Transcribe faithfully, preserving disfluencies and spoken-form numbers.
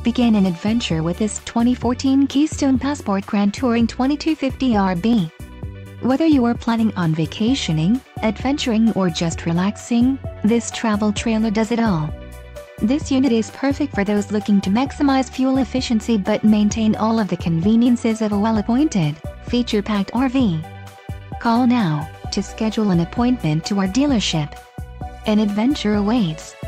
Begin an adventure with this twenty fourteen Keystone Passport Grand Touring twenty-two fifty R B. Whether you are planning on vacationing, adventuring or just relaxing, this travel trailer does it all. This unit is perfect for those looking to maximize fuel efficiency but maintain all of the conveniences of a well-appointed, feature-packed R V. Call now to schedule an appointment to our dealership. An adventure awaits.